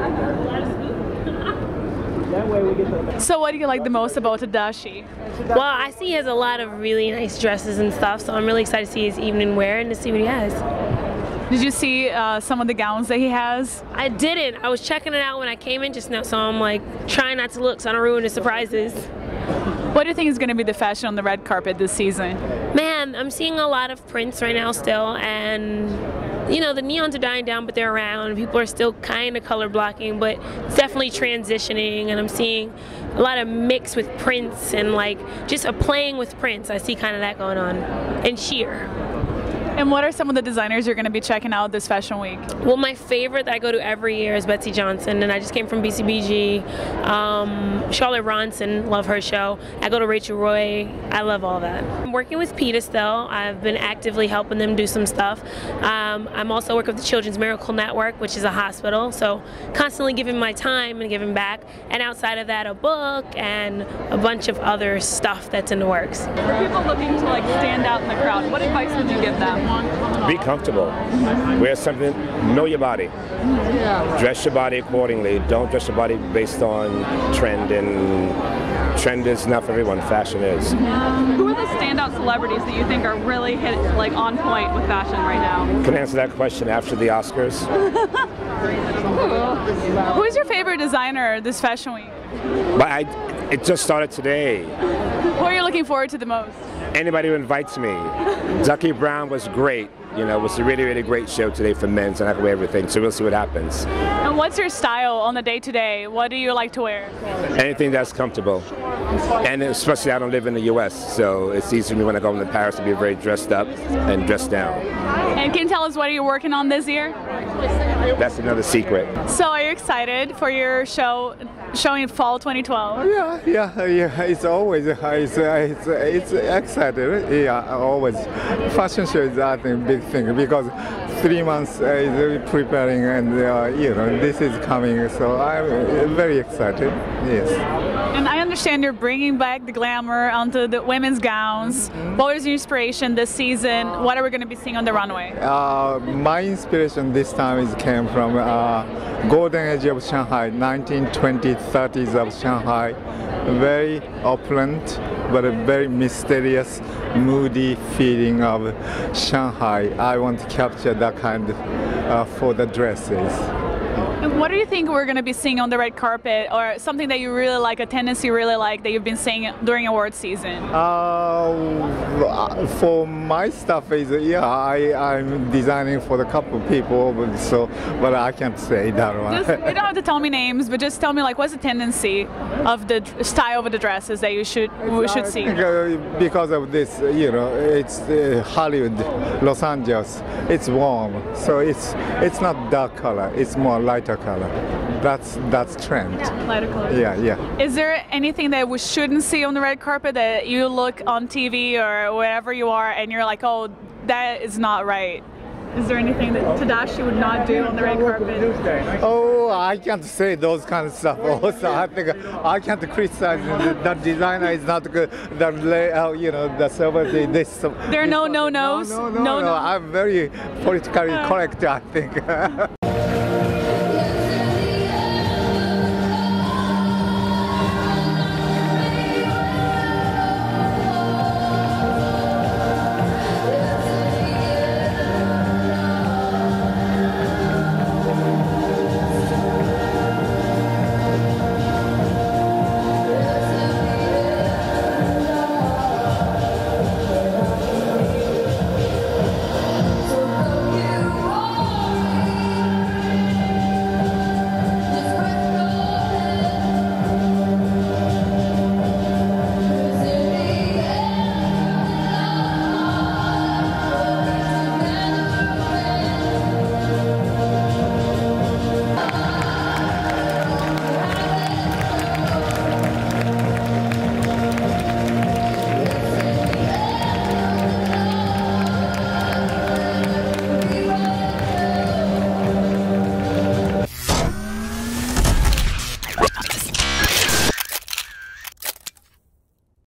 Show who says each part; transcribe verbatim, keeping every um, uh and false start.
Speaker 1: So what do you like the most about Tadashi?
Speaker 2: Well, I see he has a lot of really nice dresses and stuff, so I'm really excited to see his evening wear and to see what he has.
Speaker 1: Did you see uh, some of the gowns that he has?
Speaker 2: I didn't. I was checking it out when I came in just now, so I'm like trying not to look so I don't ruin the surprises.
Speaker 1: What do you think is going to be the fashion on the red carpet this season?
Speaker 2: Man, I'm seeing a lot of prints right now still, and you know, the neons are dying down, but they're around. People are still kind of color blocking, but it's definitely transitioning, and I'm seeing a lot of mix with prints and like just a playing with prints. I see kind of that going on, and sheer.
Speaker 1: And what are some of the designers you're going to be checking out this fashion week?
Speaker 2: Well, my favorite that I go to every year is Betsy Johnson, and I just came from B C B G. Um, Charlotte Ronson, love her show. I go to Rachel Roy. I love all that. I'm working with PETA still. I've been actively helping them do some stuff. Um, I'm also working with the Children's Miracle Network, which is a hospital, so constantly giving my time and giving back. And outside of that, a book and a bunch of other stuff that's in the works.
Speaker 1: For people looking to like stand out in the crowd, what advice would you give them?
Speaker 3: Be comfortable. Wear something, know your body. Dress your body accordingly. Don't dress your body based on trend, and trend is not for everyone, fashion is.
Speaker 1: Who are the standout celebrities that you think are really hit like on point with fashion right now?
Speaker 3: Can I answer that question after the Oscars?
Speaker 1: Who is your favorite designer this fashion week?
Speaker 3: But I, it just started today.
Speaker 1: Who are you looking forward to the most?
Speaker 3: Anybody who invites me. Ducky Brown was great. You know, it was a really, really great show today for men's, and I can wear everything, so we'll see what happens.
Speaker 1: And what's your style on the day-to-day? What do you like to wear?
Speaker 3: Anything that's comfortable. And especially I don't live in the U S, so it's easy for me when I go into Paris to be very dressed up and dressed down.
Speaker 1: And can you tell us what you're working on this year?
Speaker 3: That's another secret.
Speaker 1: So are you excited for your show showing fall twenty twelve?
Speaker 4: Yeah, yeah, yeah. It's always it's it's, it's excited. Yeah, always. Fashion show is I think big thing because three months uh, is preparing, and uh, you know this is coming. So I'm very excited. Yes.
Speaker 1: And I understand you're bringing back the glamour onto the women's gowns. Mm-hmm. What was your inspiration this season? What are we going to be seeing on the runway?
Speaker 4: Uh, my inspiration this time is came from uh, golden age of Shanghai, nineteen twenties, thirties of Shanghai. Very opulent, but a very mysterious, moody feeling of Shanghai. I want to capture that kind uh, for the dresses.
Speaker 1: And what do you think we're going to be seeing on the red carpet, or something that you really like, a tendency you really like that you've been seeing during awards season?
Speaker 4: Uh, for my stuff is yeah, I I'm designing for a couple of people, but so but I can't say that one.
Speaker 1: Just, you don't have to tell me names, but just tell me like what's the tendency of the style of the dresses that you should we should
Speaker 4: I
Speaker 1: see.
Speaker 4: Think, uh, because of this, you know, it's uh, Hollywood, Los Angeles. It's warm, so it's it's not dark color. It's more lighter color. That's that's trend.
Speaker 1: Lighter color.
Speaker 4: Yeah, yeah.
Speaker 1: Is there anything that we shouldn't see on the red carpet that you look on T V or wherever you are and you're like, oh, that is not right? Is there anything that Tadashi would not do on the red carpet?
Speaker 4: Oh, I can't say those kind of stuff. Also, I think I can't criticize the, the designer is not good. The layout, you know, the server. This.
Speaker 1: There are no no nos.
Speaker 4: No, no, no, no, no. I'm very politically correct, I think.